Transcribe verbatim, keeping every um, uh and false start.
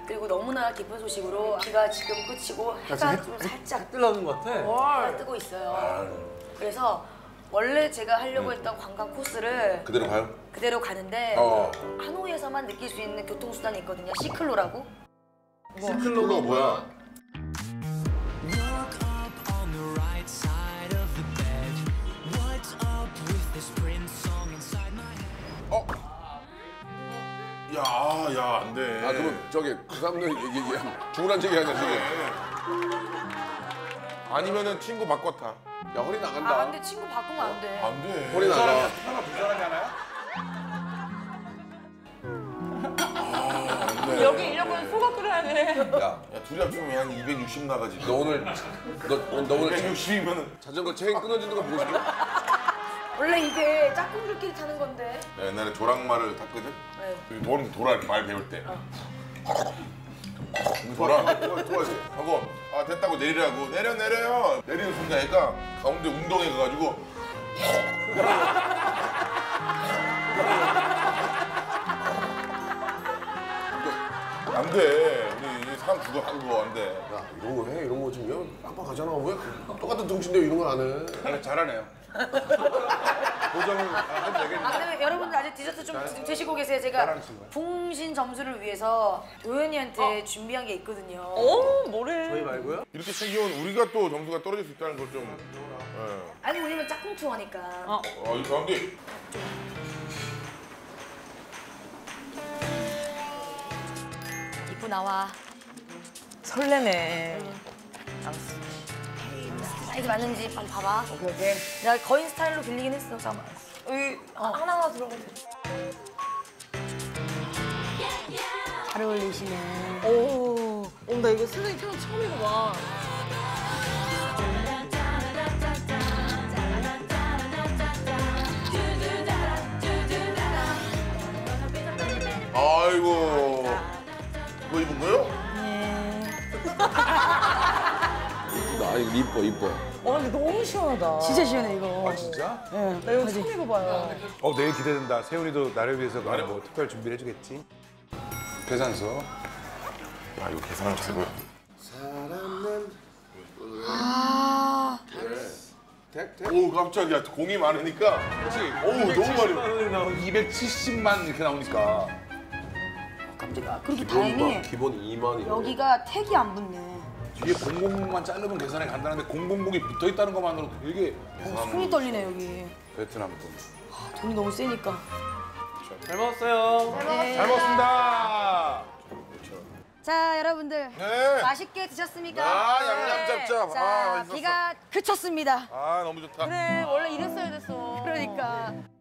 그리고 너무나 기쁜 소식으로 비가 지금 그치고 해가 좀 살짝 뜨는 것 같아. 해가 뜨고 있어요. 그래서 원래 제가 하려고 했던 관광 코스를 그대로 가요? 그대로 가는데 어. 하노이에서만 느낄 수 있는 교통수단이 있거든요. 시클로라고. 시클로가 뭐야? 어? 야, 야, 안 돼. 아 그럼 저기 그 사람들 얘기 죽으란 얘기 하냐 지금? 아니면은 친구 바꿔 타. 야 허리 아, 나간다. 근데 친구 바꾸면 안 돼. 안 돼. 허리 나가. 하나 두 사람이잖아요? 아, 안 돼. 여기 이러고는 소가 끓여야 돼. 야, 야, 둘이 합치면 한 이백육십 나가지. 너 오늘 너, 너 오늘 이백육십이면은 자전거 체인 끊어지는 거 보고 싶어? 원래 이게 짝꿍들끼리 타는 건데. 내가 옛날에 조랑말을 탔거든? 네. 돈 돌아 말 배울 때. 돌아, 도와지. 하고, 아, 됐다고 내리라고. 내려, 내려요. 내리는 순간 애가 가운데 운동해 가가지고. 안 돼. 우리 사람 죽어, 한거 안 돼. 야 이런 거 해? 이런 거 좀 빡빡하잖아. 왜 똑같은 등신데 이런 거 안 해? 잘하네요. 고정을 해도 되겠네. 아, 근데 여러분들 아직 디저트 좀 드- 드시고 계세요. 제가 풍신 점수를 위해서 도현이한테 준비한 게 있거든요. 어, 뭐래? 저희 말고요? 이렇게 챙기면 우리가 또 점수가 떨어질 수 있다는 걸 좀. 예. 아니 우리는 짝꿍 투어니까. 어. 아, 이 가운데. 입고 나와. 설레네. 사이즈 맞는지 한번 봐봐. 오케이, 오케이. 내가 거인 스타일로 빌리긴 했어. 잠깐만. 여기 어. 하나하나 들어가세요. 잘 어울리시네. 오, 어, 나 이거 선생님 태어나 처음 입어봐. 아이고. 그거 입은 거요? 나 이거 이뻐 이뻐. 어, 근데 너무 시원하다. 진짜 시원해 이거. 아 진짜? 네, 나 이거 처음 입어봐요. 어 내일 기대된다. 세훈이도 나를 위해서 뭐 특별 준비를 해주겠지. 계산서. 아, 이거 계산을 잘 보여. 사람은 아. 택 택. 오, 깜짝이야. 공이 많으니까. 그렇지. 어우, 너무 많이. 원이 나오고 이백칠십만 이렇게 나오니까. 깜짝이야. 그래도 기본 다행히 기본 이만이. 여기가 택이 안 붙네. 뒤에 공공만 자르면 계산이 간단한데 공공공이 붙어 있다는 것만으로 되게 어, 손이 떨리네 여기. 베트남 돈. 아, 돈이 너무 세니까. 잘 먹었어요. 네. 잘 먹었습니다. 자 여러분들 네. 맛있게 드셨습니까? 아, 양념 짭짭. 자 아, 맛있었어. 비가 그쳤습니다. 아, 너무 좋다. 그래, 원래 이랬어야 됐어. 그러니까.